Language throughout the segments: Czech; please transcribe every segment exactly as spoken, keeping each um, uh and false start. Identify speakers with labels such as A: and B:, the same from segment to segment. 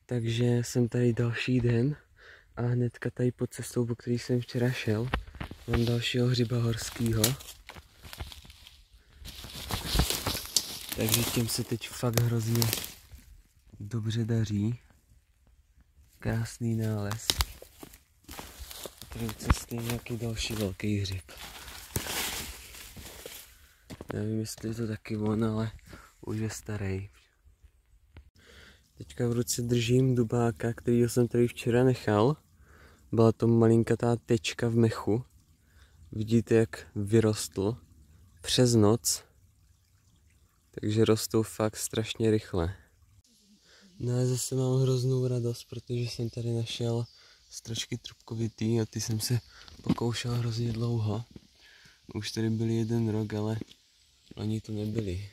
A: Takže jsem tady další den a hnedka tady pod cestou, po který jsem včera šel, mám dalšího hřiba horskýho. Takže těm se teď fakt hrozně dobře daří. Krásný nález. Tady u cesty je nějaký další velký hřib. Nevím, jestli je to taky on, ale už je starý. Teďka v ruce držím dubáka, kterýho jsem tady včera nechal. Byla to malinkatá tečka v mechu. Vidíte, jak vyrostl přes noc. Takže rostou fakt strašně rychle. No a zase mám hroznou radost, protože jsem tady našel stračky trubkovitý a ty jsem se pokoušel hrozně dlouho. Už tady byli jeden rok, ale oni tu nebyli.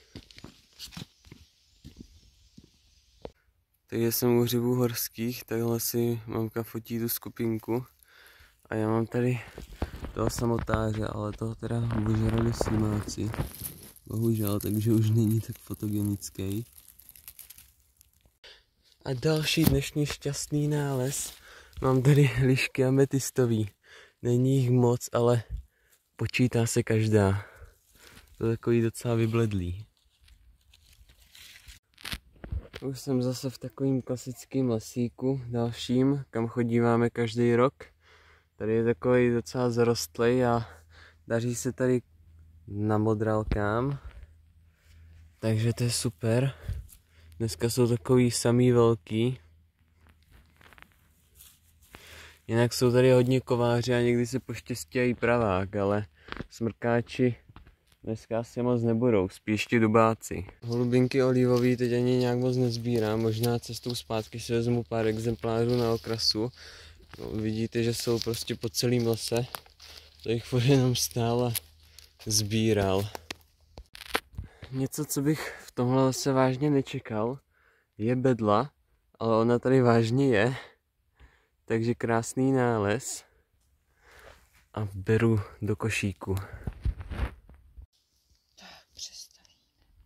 A: Takže jsem u hřibů horských, takhle si mamka fotí tu skupinku. A já mám tady toho samotáře, ale toho teda ožrali slimáci. Bohužel, takže už není tak fotogenický. A další dnešní šťastný nález. Mám tady lišky ametistový. Není jich moc, ale počítá se každá. To je takový docela vybledlý. Už jsem zase v takovým klasickém lesíku, dalším, kam chodíváme každý rok. Tady je takový docela zarostlej a daří se tady na modralkám. Takže to je super. Dneska jsou takový samý velký. Jinak jsou tady hodně kováři a někdy se poštěstí i pravák, ale smrkáči dneska asi moc nebudou, spíš ti dubáci. Holubinky olivový teď ani nějak moc nezbírám, možná cestou zpátky si vezmu pár exemplářů na okrasu. No, vidíte, že jsou prostě po celém lese, to jich furt jenom stál a sbíral. Něco, co bych v tomhle lese vážně nečekal, je bedla, ale ona tady vážně je. Takže krásný nález a beru do košíku.
B: Tak, přestavíme.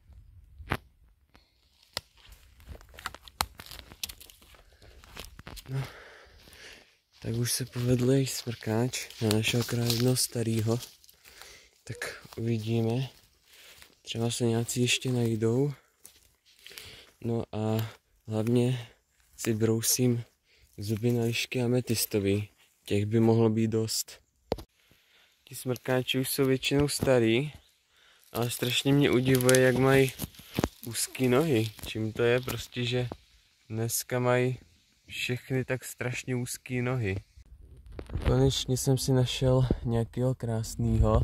A: No, tak už se povedl jejich smrkáč na našeho krásného starýho. Tak uvidíme. Třeba se nějací ještě najdou. No a hlavně si brousím zuby na lišky ametistový. Těch by mohlo být dost. Ti smrkáči už jsou většinou starý, ale strašně mě udivuje, jak mají úzké nohy. Čím to je? Prostě, že dneska mají všechny tak strašně úzké nohy. Konečně jsem si našel nějakého krásného.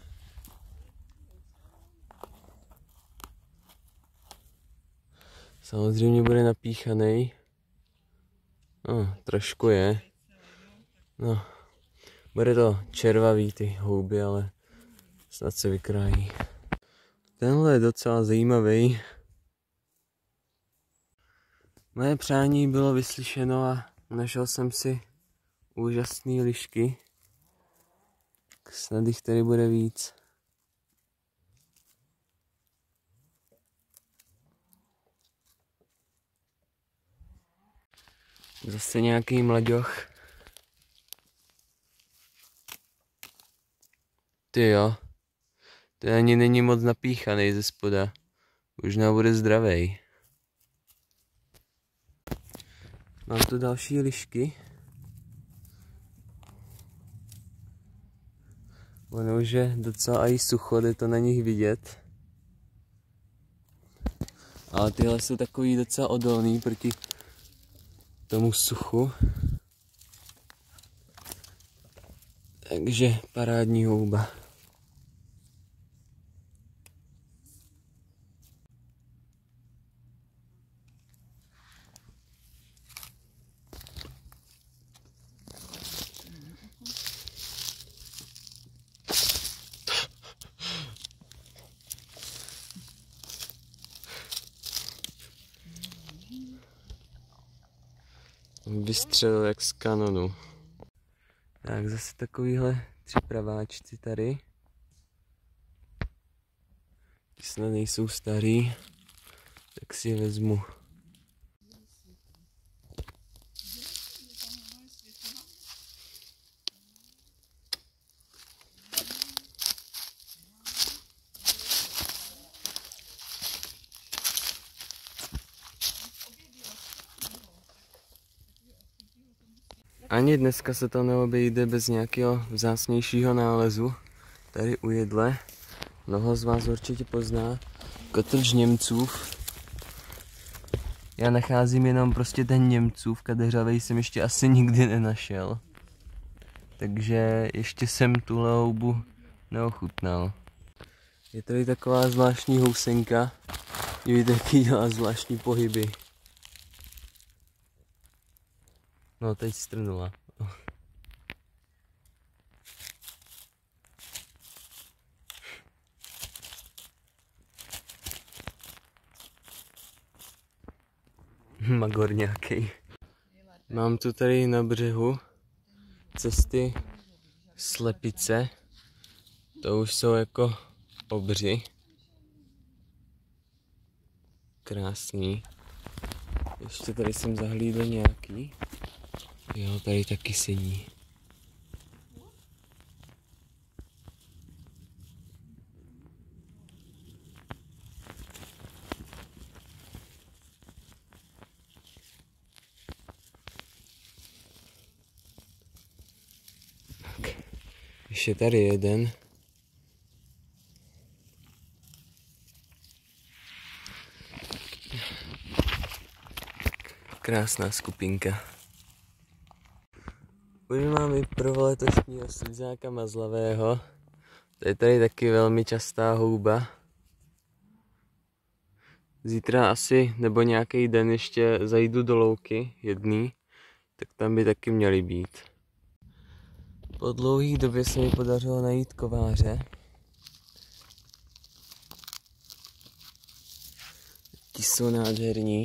A: Samozřejmě bude napíchaný. No, trošku je. No, bude to červavý ty houby, ale snad se vykrájí. Tenhle je docela zajímavý. Moje přání bylo vyslyšeno a našel jsem si úžasné lišky. Snad jich tady bude víc. Zase nějaký mlaďoch. Ty jo, to ani není moc napíchaný ze spoda. Možná bude zdravej. Mám tu další lišky. Ono už je docela i sucho, jde to na nich vidět. Ale tyhle jsou takový docela odolný proti tomu suchu. Takže parádní houba. Vystřelil jak z kanonu. Tak zase takovýhle tři praváčci tady. Ty snad nejsou starý, tak si je vezmu. Ani dneska se to neobejde bez nějakého vzácnějšího nálezu. Tady u jedle. Mnoho z vás určitě pozná kotrč Němcův. Já nacházím jenom prostě ten Němcův, kadeřavej jsem ještě asi nikdy nenašel. Takže ještě jsem tuhle houbu neochutnal. Je tady taková zvláštní housenka. Vidíte, jaký dělá zvláštní pohyby. No, teď strnula. Magor nějaký. Mám tu tady na břehu cesty slepice. To už jsou jako obři. Krásný. Ještě tady jsem zahlídl nějaký. Jo, tady taky sedí. Ještě tady jeden. Krásná skupinka. Už mám i prvoletošního slízáka mazlavého. To je tady taky velmi častá houba. Zítra asi, nebo nějaký den ještě zajdu do louky jedný, tak tam by taky měly být. Po dlouhé době se mi podařilo najít kováře. Ti jsou nádherní.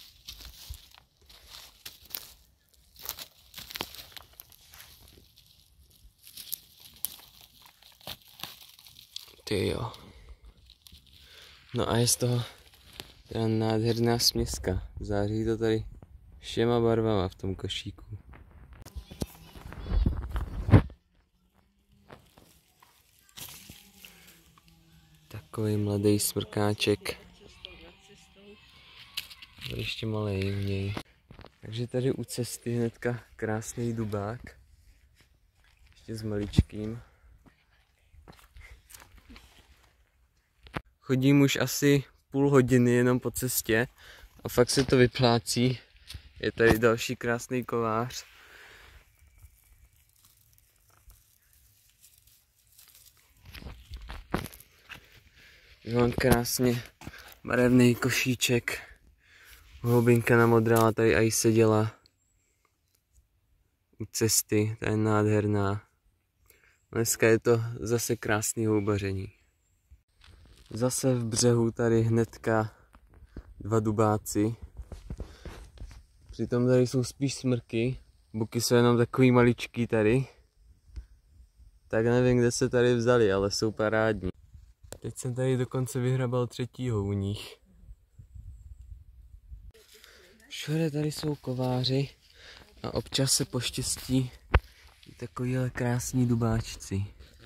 A: Ty jo. No a je z toho teda nádherná směska. Září to tady všema barvama v tom košíku. Takový mladý smrkáček. Ještě malej v něj. Takže tady u cesty hnedka krásný dubák. Ještě s maličkým. Chodím už asi půl hodiny jenom po cestě a fakt se to vyplácí. Je tady další krásný kovář. Mám krásně barevný košíček. Houbinka namodrala tady a i seděla u cesty, ta je nádherná. Dneska je to zase krásný houbaření. Zase v břehu tady hnedka dva dubáci. Přitom tady jsou spíš smrky, buky jsou jenom takový maličký tady. Tak nevím, kde se tady vzali, ale jsou parádní. Teď jsem tady dokonce vyhrabal třetího u nich. Všude tady jsou kováři a občas se poštěstí i takovýhle krásní dubáčci.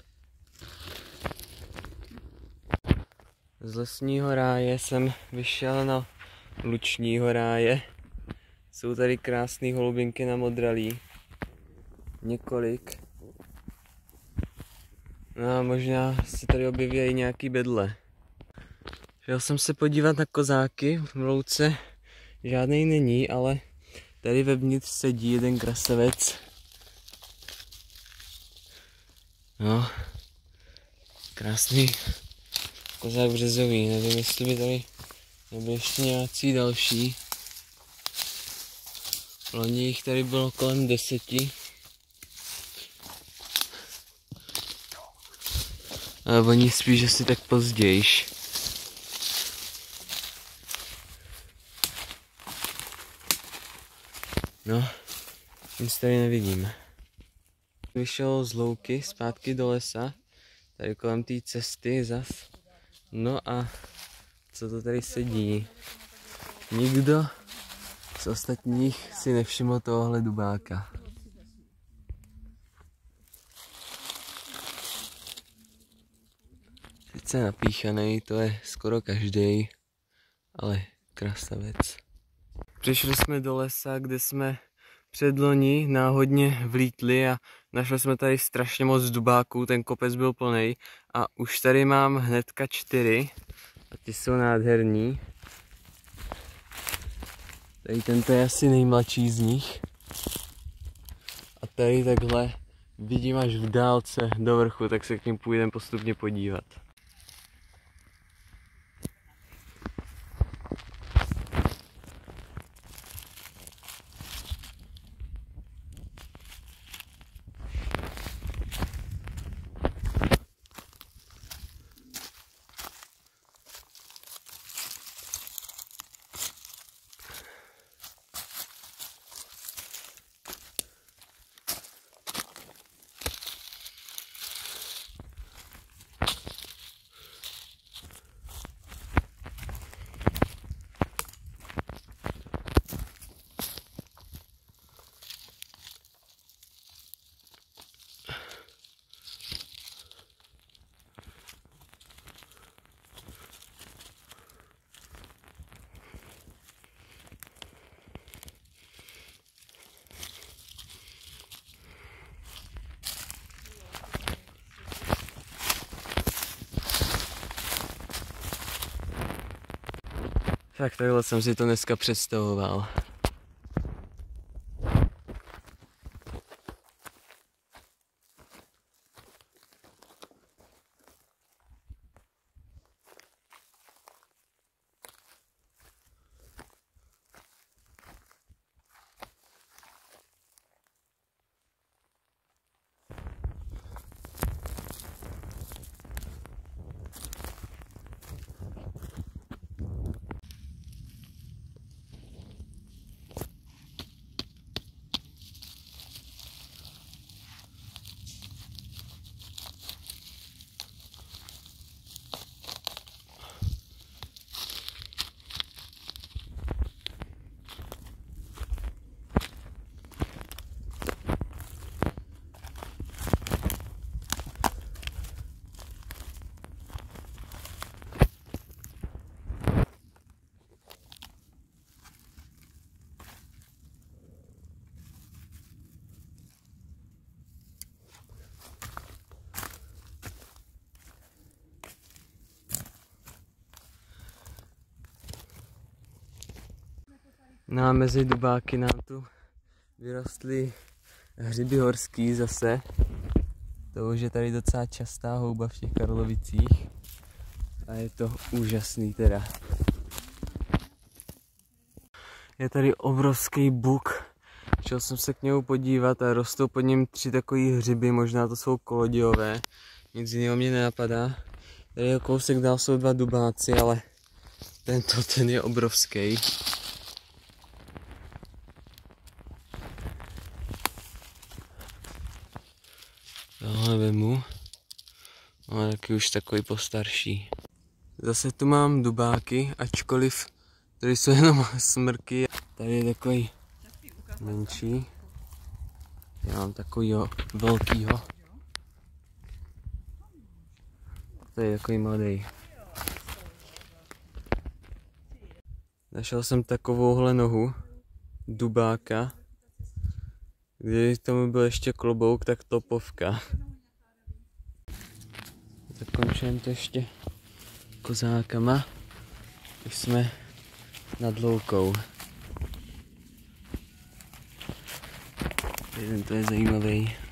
A: Z lesního ráje jsem vyšel na lučního ráje. Jsou tady krásné holubinky namodralý. Několik. No a možná se tady objeví i nějaký bedle. Šel jsem se podívat na kozáky, v louce žádnej není, ale tady vevnitř sedí jeden krasavec. No, krásný kozák březový, nevím, jestli by tady nebyly ještě nějací další. Loni jich tady bylo kolem deseti. Ale oni spíš asi tak pozdějiš. No, nic tady nevidím. Vyšel z louky zpátky do lesa, tady kolem té cesty zas. No a co to tady sedí? Nikdo z ostatních si nevšiml tohohle dubáka. Sice napíchaný, to je skoro každý, ale krasavec. Přišli jsme do lesa, kde jsme předloni náhodně vlítli a našli jsme tady strašně moc dubáků, ten kopec byl plný a už tady mám hnedka čtyři a ty jsou nádherní. Tady tento je asi nejmladší z nich a tady takhle vidím až v dálce do vrchu, tak se k ním půjdeme postupně podívat. Tak takhle jsem si to dneska představoval. No a mezi dubáky nám tu vyrostly hřiby horský zase. To už je tady docela častá houba v těch Karlovicích. A je to úžasný teda. Je tady obrovský buk. Šel jsem se k němu podívat a rostou pod ním tři takový hřiby, možná to jsou kolodiové. Nic jiného mě nenapadá. Tady o kousek dál jsou dva dubáci, ale tento ten je obrovský. Tohle vemu, ale taky už takový postarší. Zase tu mám dubáky, ačkoliv tady jsou jenom smrky. Tady je takový menší. Já mám takovýho velkýho. Tady je takový mladý. Našel jsem takovouhle nohu dubáka. Kdyby tomu byl ještě klobouk, tak topovka. Zakončujeme to ještě kozákama. Už jsme nad loukou. Jeden to je zajímavý.